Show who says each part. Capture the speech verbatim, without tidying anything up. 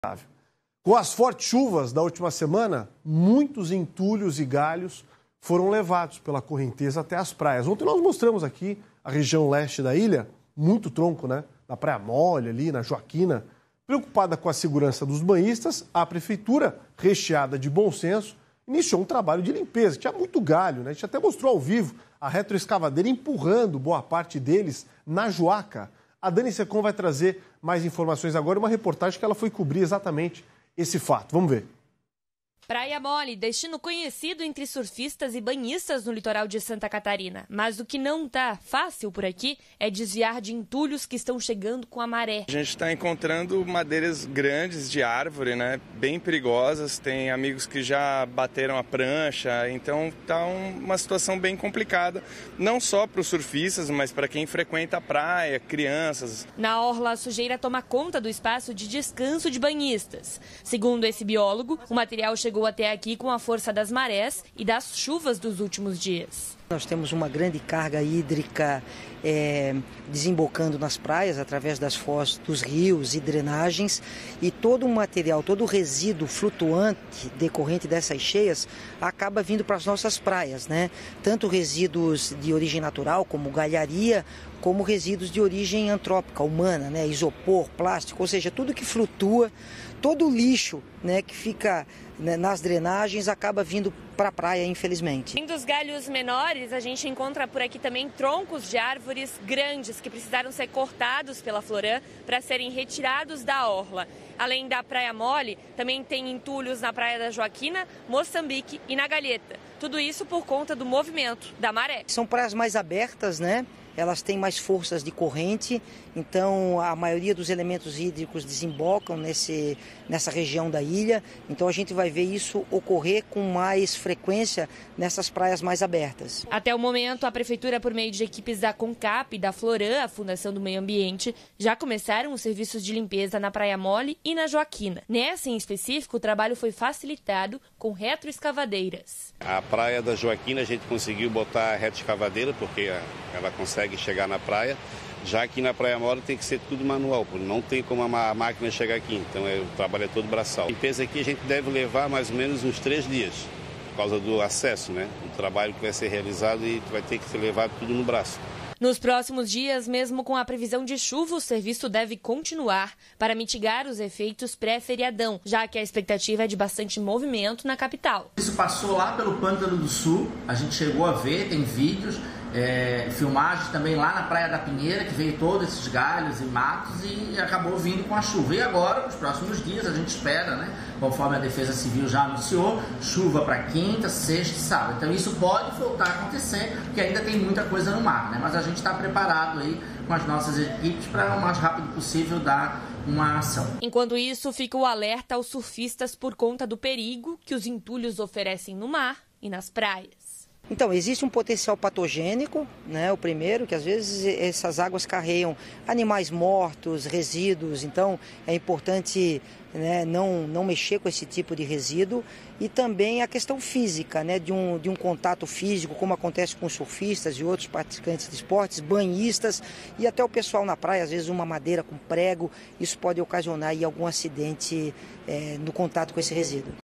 Speaker 1: Com as fortes chuvas da última semana, muitos entulhos e galhos foram levados pela correnteza até as praias. Ontem nós mostramos aqui a região leste da ilha, muito tronco, né? Na Praia Mole, ali na Joaquina. Preocupada com a segurança dos banhistas, a prefeitura, recheada de bom senso, iniciou um trabalho de limpeza. Tinha muito galho, né? A gente até mostrou ao vivo a retroescavadeira empurrando boa parte deles na Joaca. A Dani Secom vai trazer mais informações agora, uma reportagem que ela foi cobrir exatamente esse fato. Vamos ver.
Speaker 2: Praia Mole, destino conhecido entre surfistas e banhistas no litoral de Santa Catarina. Mas o que não tá fácil por aqui é desviar de entulhos que estão chegando com a maré.
Speaker 3: A gente está encontrando madeiras grandes de árvore, né, bem perigosas. Tem amigos que já bateram a prancha, então tá uma situação bem complicada. Não só para os surfistas, mas para quem frequenta a praia, crianças.
Speaker 2: Na orla, a sujeira toma conta do espaço de descanso de banhistas. Segundo esse biólogo, o material chegou até aqui com a força das marés e das chuvas dos últimos dias.
Speaker 4: Nós temos uma grande carga hídrica é, desembocando nas praias através das foz dos rios e drenagens, e todo o material, todo o resíduo flutuante decorrente dessas cheias acaba vindo para as nossas praias, né? Tanto resíduos de origem natural, como galharia, como resíduos de origem antrópica, humana, né? Isopor, plástico, ou seja, tudo que flutua, todo o lixo, né, que fica, né, nas drenagens acaba vindo para a praia, infelizmente.
Speaker 2: Além dos galhos menores, a gente encontra por aqui também troncos de árvores grandes que precisaram ser cortados pela Floran para serem retirados da orla. Além da Praia Mole, também tem entulhos na Praia da Joaquina, Moçambique e na Galheta. Tudo isso por conta do movimento da maré.
Speaker 4: São praias mais abertas, né? Elas têm mais forças de corrente, então a maioria dos elementos hídricos desembocam nesse, nessa região da ilha. Então a gente vai ver isso ocorrer com mais frequência nessas praias mais abertas.
Speaker 2: Até o momento, a Prefeitura, por meio de equipes da CONCAP e da Floran, a Fundação do Meio Ambiente, já começaram os serviços de limpeza na Praia Mole e na Joaquina. Nessa, em específico, o trabalho foi facilitado com retroescavadeiras.
Speaker 5: A Praia da Joaquina a gente conseguiu botar a retroescavadeira, porque ela consegue chegar na praia, já que na Praia Mole tem que ser tudo manual, porque não tem como a máquina chegar aqui, então é, o trabalho é todo braçal. A limpeza aqui a gente deve levar mais ou menos uns três dias, por causa do acesso, né? O trabalho que vai ser realizado e vai ter que ser levado tudo no braço.
Speaker 2: Nos próximos dias, mesmo com a previsão de chuva, o serviço deve continuar para mitigar os efeitos pré-feriadão, já que a expectativa é de bastante movimento na capital.
Speaker 6: Isso passou lá pelo Pântano do Sul, a gente chegou a ver, tem vídeos, é, filmagens também lá na Praia da Pinheira, que veio todos esses galhos e matos e acabou vindo com a chuva. E agora, nos próximos dias, a gente espera, né, conforme a Defesa Civil já anunciou, chuva para quinta, sexta e sábado. Então isso pode voltar a acontecer, porque ainda tem muita coisa no mar, né? Mas a gente está preparado aí com as nossas equipes para o mais rápido possível dar uma ação.
Speaker 2: Enquanto isso, fica o alerta aos surfistas por conta do perigo que os entulhos oferecem no mar e nas praias.
Speaker 4: Então, existe um potencial patogênico, né? O primeiro, que às vezes essas águas carregam animais mortos, resíduos, então é importante, né, não, não mexer com esse tipo de resíduo. E também a questão física, né, de um, de um contato físico, como acontece com surfistas e outros praticantes de esportes, banhistas e até o pessoal na praia, às vezes uma madeira com prego, isso pode ocasionar aí algum acidente é, no contato com esse resíduo.